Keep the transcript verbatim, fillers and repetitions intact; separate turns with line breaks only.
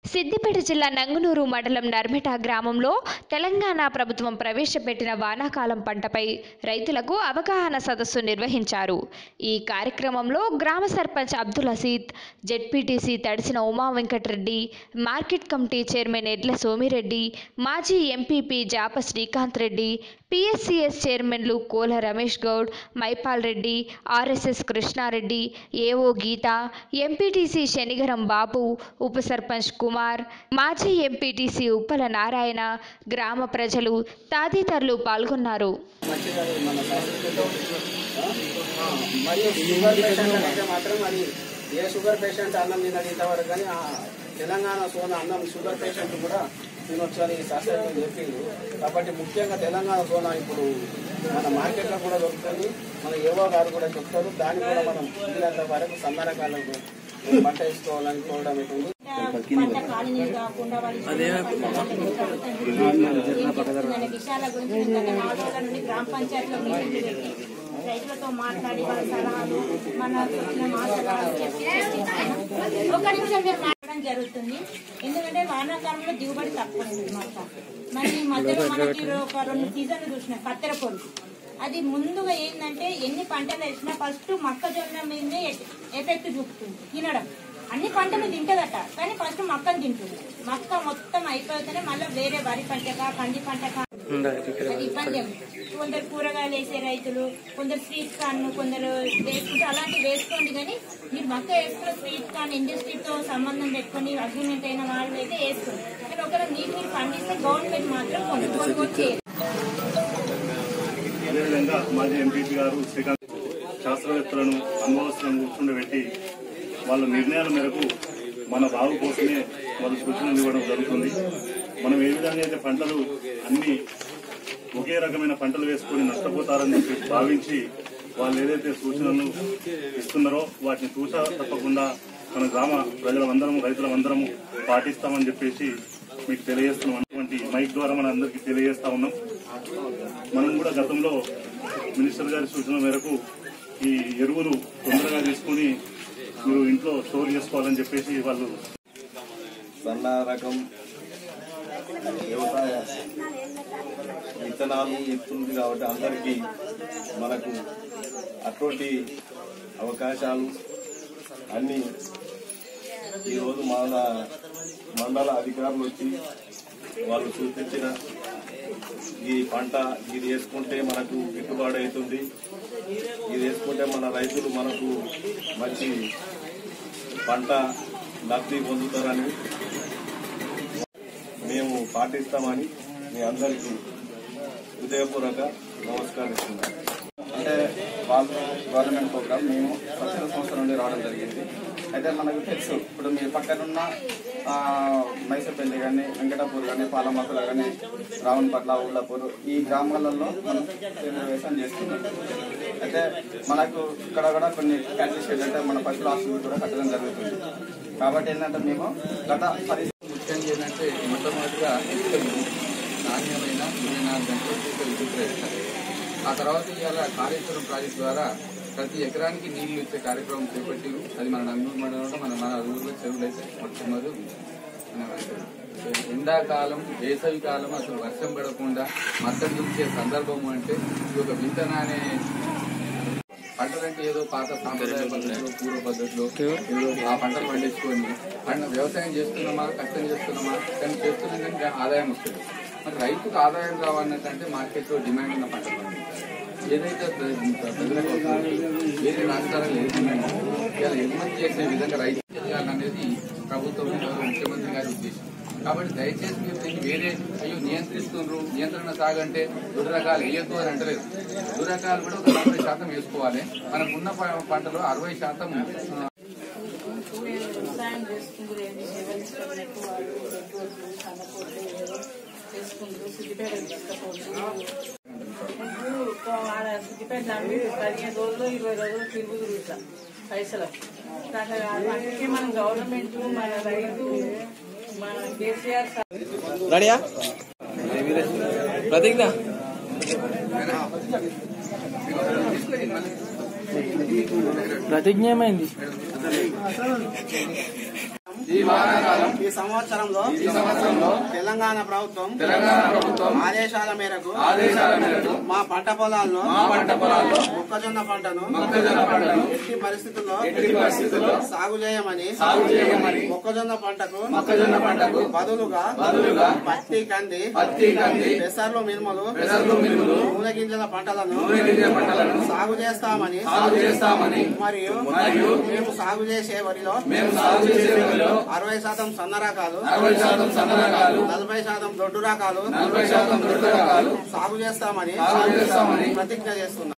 సిద్దిపేట జిల్లా నంగునూరు మండలం నర్మెట గ్రామంలో తెలంగాణ ప్రభుత్వం ప్రవేశపెట్టిన వానాకాలం పంటపై రైతులకు అవగాహన సదస్సు నిర్వహించారు. ఈ కార్యక్రమంలో గ్రామ సర్పంచ్ అబ్దుల్ హసీద్, జెడ్పీటీసీ తడిసిన Uma Venkatareddy, market committee chairman Edla Somireddy, మాజీ ఎంపీపీ జాప శ్రీకాంత్ రెడ్డి, పీఎస్సీఎస్ చైర్మన్లు Kola Ramesh Goud, Mahipal Reddy, RSS Krishnareddy, AO Geetha, MPTC Shanigaram Babu, ఉప సర్పంచ్ కుమార్, మాజీ ఎంపీటీసీ ఉప్పల నారాయణ, గ్రామ ప్రజలు తదితరులు పాల్గొన్నారు.
తెలంగాణ సోన అన్నం షుగర్ పేషెంట్ కూడా తినొచ్చని శాస్త్రవేత్తలు చెప్పింది. కాబట్టి ముఖ్యంగా తెలంగాణ సోనా ఇప్పుడు మన మార్కెట్లో కూడా దొరుకుతుంది. మన ఏవో గారు కూడా చెప్తారు. దాన్ని కూడా మనం వీళ్ళంత వరకు సంధానకాలకు పంట వేసుకోవాలనుకోవడం అవుతుంది.
గ్రామ పంచాయతీలో మీటింగ్ పెట్టి రైతులతో మాట్లాడి వాళ్ళ సలహాలు మన మా సలహాలు చెప్పి ఒక నిమిషం మీరు మాట్లాడడం జరుగుతుంది. ఎందుకంటే వానాకాలంలో దిగుబడి తక్కువ అనమాట. మరి మధ్యలో మనకి ఒక రెండు సీజన్లు చూసినాం. కత్తెర పొరుగు అది ముందుగా ఏంటంటే ఎన్ని పంటలు వేసినా ఫస్ట్ మొక్కజొన్న మీదనే ఎఫెక్ట్ చూపుతుంది. తినడం అన్ని పంటలు తింటదట, కానీ ఫస్ట్ మొక్కను తింటుంది. మొక్క మొత్తం అయిపోతేనే మళ్ళీ వేరే వరి పంటగా కంది పంటగా అది ఇబ్బంది. కొందరు కూరగాయలు వేసే రైతులు, కొందరు స్వీట్ కార్న్ కొందరు వేసుకుంటే అలాంటివి వేసుకోండి. కానీ మీరు మొక్క వేసుకున్న స్వీట్ కార్న్ ఇండస్ట్రీతో సంబంధం పెట్టుకుని అగ్రిమెంట్ అయిన వాళ్ళు అయితే వేసుకోండి. కానీ ఒకవేళ మీరు మీరు పండిస్తే గవర్నమెంట్ మాత్రం కొనుగోలు చేయాలి.
అదేవిధంగా మాజీ ఎంపీపీ గారు శ్రీకాంత్ శాస్త్రవేత్తలను అనుభవస్తులను కూర్చుండబెట్టి వాళ్ళ నిర్ణయాల మేరకు మన బాగు కోసమే వాళ్ళ సూచనలు ఇవ్వడం జరుగుతుంది. మనం ఏ విధంగా అయితే పంటలు అన్ని ఒకే రకమైన పంటలు వేసుకుని నష్టపోతారని చెప్పి భావించి వాళ్ళు ఏదైతే సూచనలు ఇస్తున్నారో వాటిని తూచా తప్పకుండా మన గ్రామ ప్రజలందరము రైతులందరము పాటిస్తామని చెప్పేసి మీకు తెలియజేస్తున్నాం. అటువంటి మైక్ ద్వారా మన అందరికీ తెలియజేస్తా ఉన్నాం. మనం కూడా గతంలో మినిస్టర్ గారి సూచన మేరకు ఈ ఎరువులు తొందరగా తీసుకుని మీరు ఇంట్లో స్టోర్ చేసుకోవాలని చెప్పేసి వాళ్ళు
సన్న రకం వ్యవసాయ విత్తనాలు ఇస్తుంది. కాబట్టి అందరికీ మనకు అటువంటి అవకాశాలు అన్ని ఈరోజు మన మండల అధికారులు వచ్చి వాళ్ళు సూచించిన ఈ పంట ఇది వేసుకుంటే మనకు గిట్టుబాటు అవుతుంది, ఇది వేసుకుంటే మన రైతులు మనకు మంచి పంట లబ్ధి పొందుతారని మేము పాటిస్తామని మీ అందరికీ హృదయపూర్వక నమస్కరిస్తున్నాం.
అంటే వాళ్ళు గవర్నమెంట్ ప్రోగ్రామ్ మేము స్వచ్ఛంద సంస్థ నుండి రావడం జరిగింది. అయితే మనకు తెలుసు, ఇప్పుడు మీ పక్కనున్న మైసపల్లి కానీ, వెంకటాపూర్ కానీ, పాలమక్కల కానీ, రావణపట్ల, ఉళ్ళపూర్ ఈ గ్రామాలలో మనం వ్యవసాయం చేస్తున్నాం. అయితే మనకు ఇక్కడ కూడా కొన్ని క్యాన్సిల్ ఏంటంటే మన పశువుల ఆస్తులు కూడా కట్టడం జరుగుతుంది. కాబట్టి ఏంటంటే మేము గత పరిస్థితి
ముఖ్యంగా ఏంటంటే మొట్టమొదటిగా నాణ్యమైన ఇరవై నాలుగు గంటలు విద్యుత్ వేస్తారు. ఆ తర్వాత ఇవాళ కాళేశ్వరం ప్రాజెక్టు ద్వారా ప్రతి ఎకరానికి నీళ్లు ఇచ్చే కార్యక్రమం చేపట్టి అది మన నంగూరు మండలంలో మన మన ఊళ్ళో చెరువులు అయితే మొట్టమొదటి ఎండాకాలం, వేసవి కాలం అసలు వర్షం పడకుండా మద్దతు దుంచే సందర్భం అంటే ఇది ఒక వింతన అనే పంటలంటే ఏదో పాత సాంప్రదాయ పద్ధతిలో, పూర్వ పద్ధతిలో ఏదో ఆ పంటలు పండించుకొని పంట వ్యవసాయం చేస్తున్నామా, కష్టం చేస్తున్నామా, కానీ చేస్తున్నాం కానీ ఆదాయం వస్తుంది. మరి రైతుకు ఆదాయం కావాలంటే మార్కెట్లో డిమాండ్ ఉన్న పంటలు పండించాలి. ఏదైతే ప్రజలకు వేరే రాష్ట్రాలు ఎగుతున్నాయో ఇలా ఎగుమతి చేసే విధంగా రైతు ఎదగాలనేది ప్రభుత్వం ముఖ్యమంత్రి గారి ఉద్దేశం. కాబట్టి దయచేసి మీరు దీన్ని వేరే అయ్యో నియంత్రిస్తున్నారు, నియంత్రణ సాగంటే రెండు రకాలు వేయద్దు అని అంటలేదు. రెండు రకాలు కూడా ఒక నలభై శాతం వేసుకోవాలి. మనకున్న పంటలో అరవై శాతం
సిద్దిపేట నమ్మి పదిహేను రోజులు ఇరవై రోజులు తిరుగుతురు ఇట్లా పైసలు. అందుకే మనం గవర్నమెంట్ మన రైతు మన కేసీఆర్
ప్రతిజ్ఞ ప్రతిజ్ఞ ఏమైంది?
ఈ వానాకాలం
ఈ సంవత్సరంలో
ఈ సంవత్సరంలో
తెలంగాణ ప్రభుత్వం
తెలంగాణ ప్రభుత్వం
ఆదేశాల మేరకు
ఆదేశాల మేరకు
మా పంట పొలాల్లో
మా పంట పొలాల్లో
మొక్కజొన్న పంటను
మొక్కజొన్న పంటను
ఎట్టి పరిస్థితుల్లో
ఎట్టి పరిస్థితుల్లో
సాగు చేయమని
సాగు చేయమని
మొక్కజొన్న పంటకు
మొక్కజొన్న పంటకు
బదులుగా
బదులుగా
పత్తి కంది
పత్తి కంది
పెసర్లు మినుములు
పెసర్లు మినుములు
నూనె గింజల పంటలను
నూనె గింజల పంటలను
సాగు చేస్తామని
సాగు చేస్తామని
మరియు
మరియు
మేము సాగు చేసే వరిలో
మేము సాగు చేసే వరిలో
అరవై శాతం సన్న రకాలు
అరవై శాతం సన్న రకాలు
నలభై శాతం దొడ్డు రకాలు
నలభై శాతం దొడ్డు రకాలు
సాగు చేస్తామని
సాగు చేస్తామని
ప్రతిజ్ఞ చేస్తున్నాం.